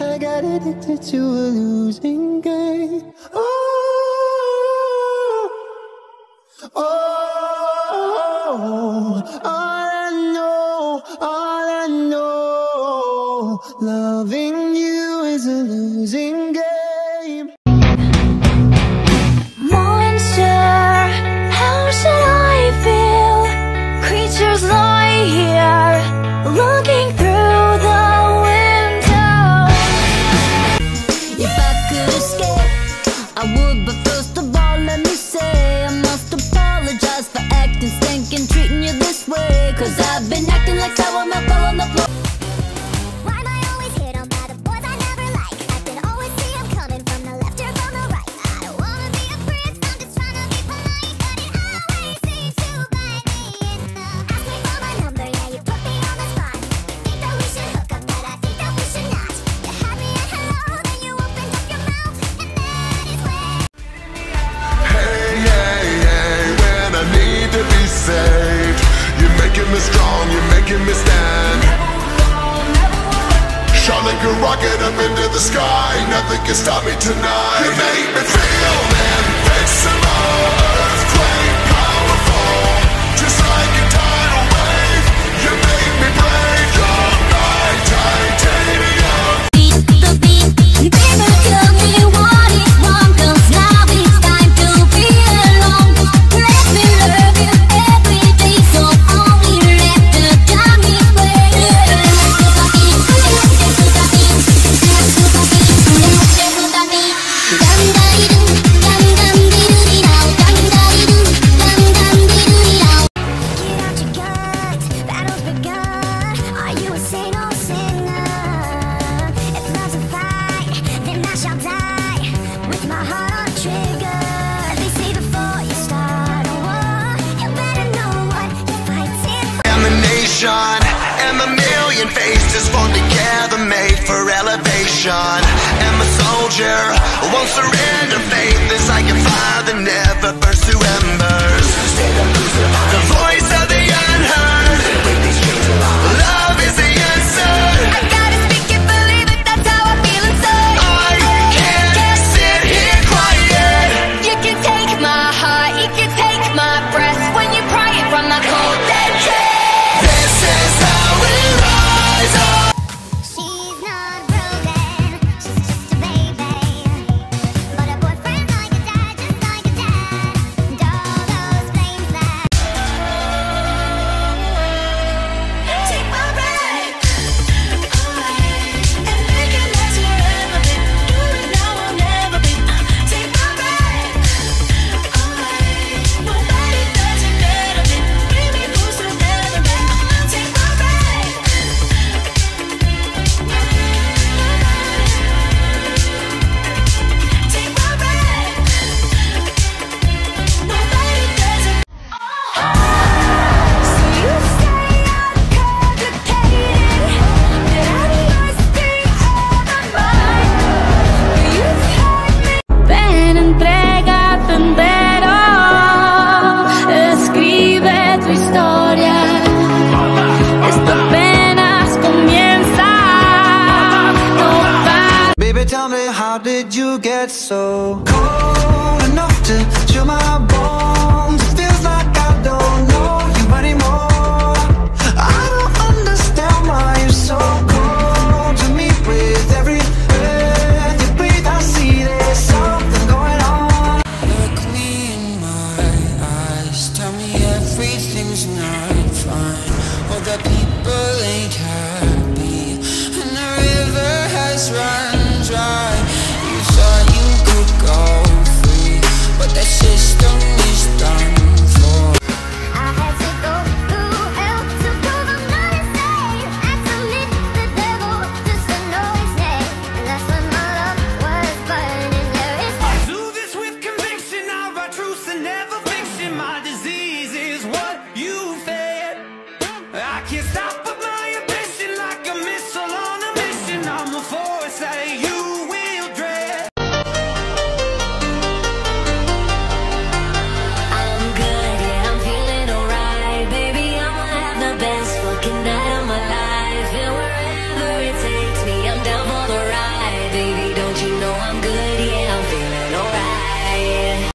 I got addicted to a losing game. Oh, oh, all I know, loving you is a losing game. Monster, how should I feel? Creatures lie here, looking through the window. If I could escape, I would, but first of all, let me say I must apologize for acting stank and treating you this way. Cause I've been acting like sour milk all on the floor. Why am I always hit on by the boys I never like? I can always see them coming from the left or from the right. I don't wanna be a prince, I'm just trying to be polite, but it always seems to bite me in the ask me for my number, yeah, you put me on the spot. Think that we should hook up, but I think that we should not. You had me at hello, then you opened up your mouth, and that is when Hey, hey, hey, when I need to be saved, you're making me strong, you're making me stand. Shot like a rocket up into the sky, nothing can stop me tonight. You make me feel invincible, earthquake powerful, just like a tidal wave. You make me brave, you're my titanium. the beat. Baby, tell me what is wrong, cause now it's time to be alone. Let me love you every day, so only let the dummy play. Get out your guns, battle's begun. Are you a saint or sinner? If love's a fight, then I shall die with my heart on trigger. They say before you start a war, you better know what you're fighting for. And the nation, and the million faces formed together, made for elevation. And the soldier won't surrender faith. It's like a fire that never burns to embers. The voice of the unheard. Love is the answer. I gotta speak it, believe it, that's how I feel inside. I can't sit here quiet. You can take my heart, you can take my breath when you pry it from the cold dead chest. This is how we rise up. She's not broken, she's just a baby, but a boyfriend like a dad, just like a dad. And all those flames that take my breath and make it last forever, babe. Do it now or never, babe. Take my breath, nobody does it better, babe. Baby, who's together, babe? Take my breath. Take my breath. Nobody does it. So you say I'm complicated, that I must be on my mind. You've hurt me. Ven, entrégate entero. Escribe tu historia. Esto apenas comienza. No va. Baby, tell me, how did you get so cold enough to chill my bones? It feels like I don't know you anymore. I don't understand why you're so cold to me. With every breath you breathe, I see there's something going on. Look me in my eyes, tell me everything's not fine. All the people ain't happy, and the river has run dry. You thought you could go free, but that system is done for. I had to go through hell to prove I'm not insane. Had to meet the devil just to know his name. And that's when my love was burning. There is Do this with conviction, I write truth and never fiction. My disease is what you fed. I can't stop but my ambition, like a missile on a mission. I'm a force that you will dread. I'm good, yeah, I'm feeling alright. Baby, I'ma have the best fucking night of my life. And wherever it takes me, I'm down for the ride. I'm good.